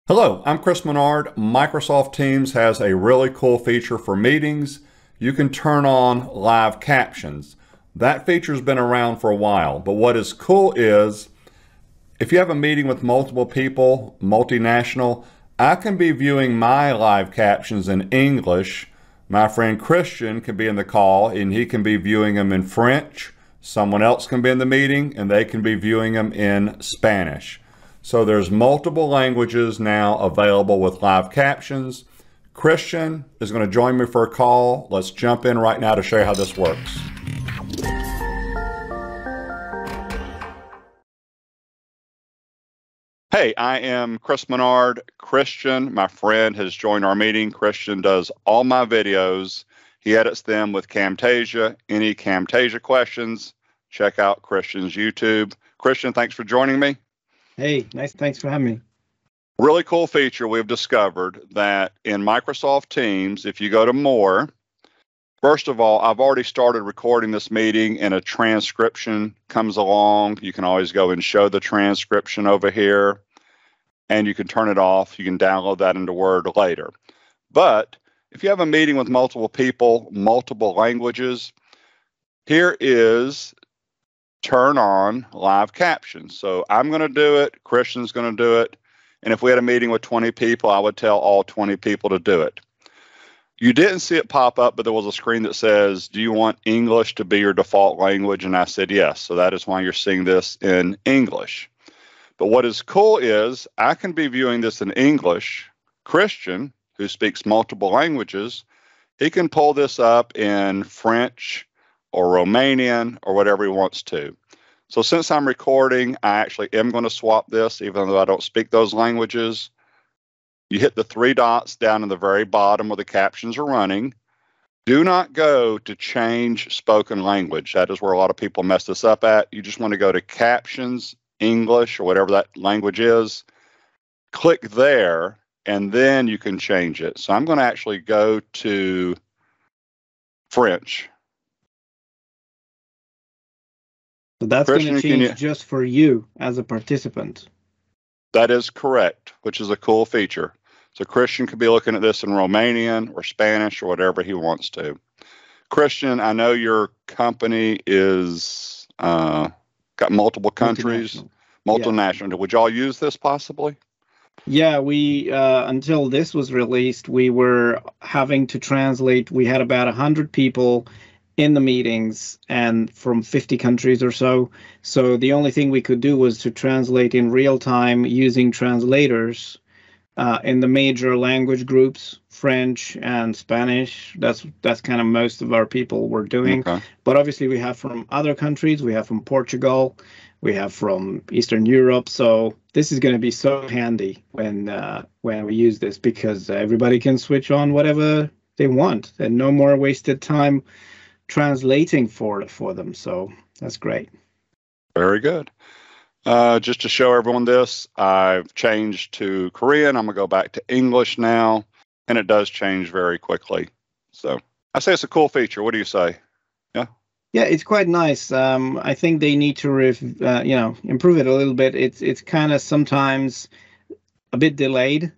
Hello, I'm Chris Menard. Microsoft Teams has a really cool feature for meetings. You can turn on live captions. That feature's been around for a while, but what is cool is if you have a meeting with multiple people, multinational, I can be viewing my live captions in English. My friend Christian can be in the call and he can be viewing them in French. Someone else can be in the meeting and they can be viewing them in Spanish. So there's multiple languages now available with live captions. Christian is going to join me for a call. Let's jump in right now to show you how this works. Hey, I am Chris Menard. Christian, my friend, has joined our meeting. Christian does all my videos. He edits them with Camtasia. Any Camtasia questions, check out Christian's YouTube. Christian, thanks for joining me. Hey, nice. Thanks for having me. Really cool feature we've discovered that in Microsoft Teams, if you go to More, first of all, I've already started recording this meeting and a transcription comes along. You can always go and show the transcription over here and you can turn it off. You can download that into Word later. But if you have a meeting with multiple people, multiple languages, here is turn on live captions. So I'm going to do it. Christian's going to do it. And if we had a meeting with 20 people, I would tell all 20 people to do it. You didn't see it pop up, but there was a screen that says, do you want English to be your default language? And I said, yes. So that is why you're seeing this in English. But what is cool is I can be viewing this in English. Christian, who speaks multiple languages, he can pull this up in French or Romanian or whatever he wants to. So since I'm recording, I actually am going to swap this, even though I don't speak those languages. You hit the three dots down in the very bottom where the captions are running. Do not go to change spoken language. That is where a lot of people mess this up at. You just want to go to Captions, English, or whatever that language is. Click there, and then you can change it. So I'm going to actually go to French. So that's going to change just for you as a participant. That is correct, which is a cool feature. So Christian could be looking at this in Romanian or Spanish or whatever he wants to. Christian, I know your company is got multiple countries, multinational. Yeah. Would y'all use this possibly? Yeah, we until this was released, we were having to translate. We had about 100 people in the meetings and from 50 countries or so. So the only thing we could do was to translate in real time using translators in the major language groups, French and Spanish. That's kind of most of our people were doing. Okay. But obviously we have from other countries. We have from Portugal. We have from Eastern Europe. So this is going to be so handy when we use this, because everybody can switch on whatever they want and no more wasted time translating for them. So that's great. Very good. Just to show everyone this, I've changed to Korean. I'm gonna go back to English now, and it does change very quickly. So I say it's a cool feature. What do you say? Yeah. Yeah, it's quite nice. I think they need to improve it a little bit. It's kind of sometimes a bit delayed.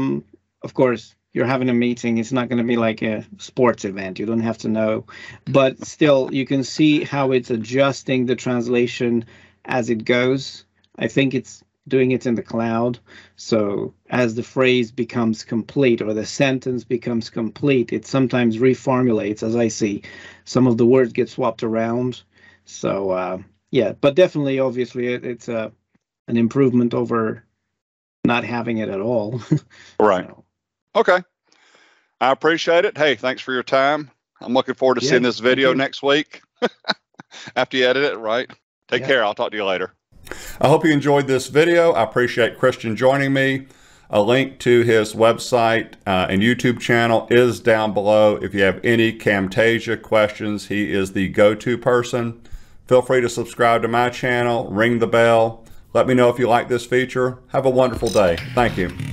Of course, you're having a meeting. It's not going to be like a sports event. You don't have to know. But still, you can see how it's adjusting the translation as it goes. I think it's doing it in the cloud. So as the phrase becomes complete or the sentence becomes complete, it sometimes reformulates, as I see. Some of the words get swapped around. So, yeah, but definitely, obviously, it's an improvement over not having it at all. Right. So. Okay. I appreciate it. Hey, thanks for your time. I'm looking forward to seeing this video next week after you edit it, right? Take care. I'll talk to you later. I hope you enjoyed this video. I appreciate Christian joining me. A link to his website and YouTube channel is down below. If you have any Camtasia questions, he is the go-to person. Feel free to subscribe to my channel, ring the bell. Let me know if you like this feature. Have a wonderful day. Thank you.